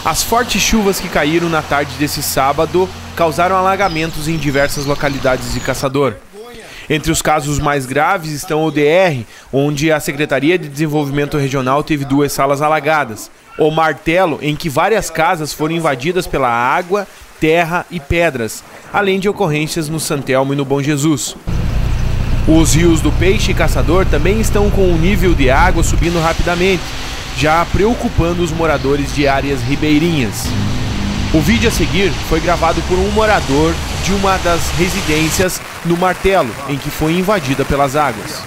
As fortes chuvas que caíram na tarde desse sábado causaram alagamentos em diversas localidades de Caçador. Entre os casos mais graves estão o DR, onde a Secretaria de Desenvolvimento Regional teve 2 salas alagadas. O Martelo, em que várias casas foram invadidas pela água, terra e pedras, além de ocorrências no Santelmo e no Bom Jesus. Os rios do Peixe e Caçador também estão com o nível de água subindo rapidamente, já preocupando os moradores de áreas ribeirinhas. O vídeo a seguir foi gravado por um morador de uma das residências no Martelo, em que foi invadida pelas águas.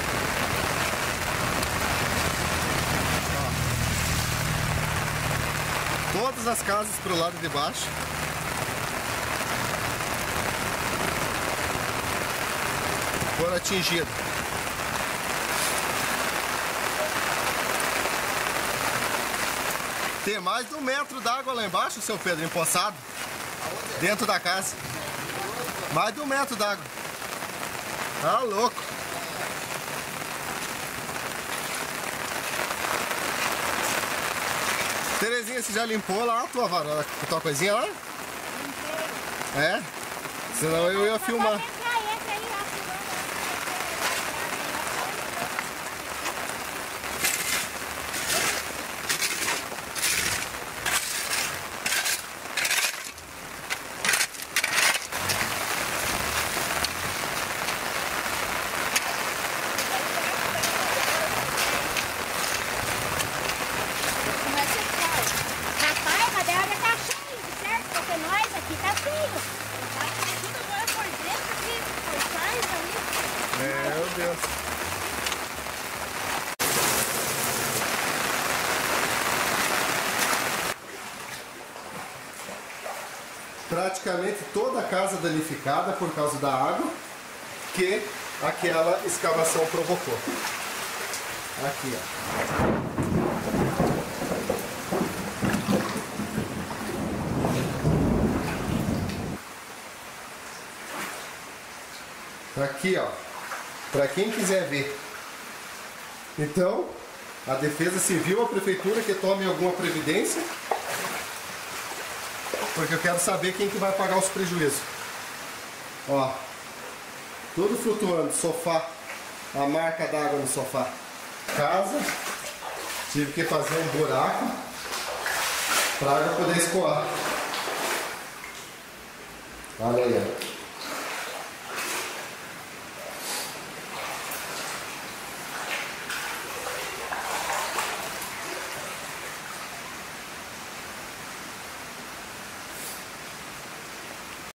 Todas as casas para o lado de baixo. Foram atingidas. Tem mais de 1 metro d'água lá embaixo, seu Pedro, empoçado. Dentro da casa. Mais de 1 metro d'água. Tá louco. Terezinha, você já limpou lá a tua coisinha lá? É? Senão eu ia filmar. Meu Deus. Praticamente toda a casa danificada por causa da água que aquela escavação provocou. Aqui, ó. Aqui, ó, para quem quiser ver. Então, a Defesa Civil, a Prefeitura que tome alguma previdência, porque eu quero saber quem que vai pagar os prejuízos. Ó, tudo flutuando, sofá, a marca d'água no sofá. Casa, tive que fazer um buraco para a água poder escoar. Olha aí, ó.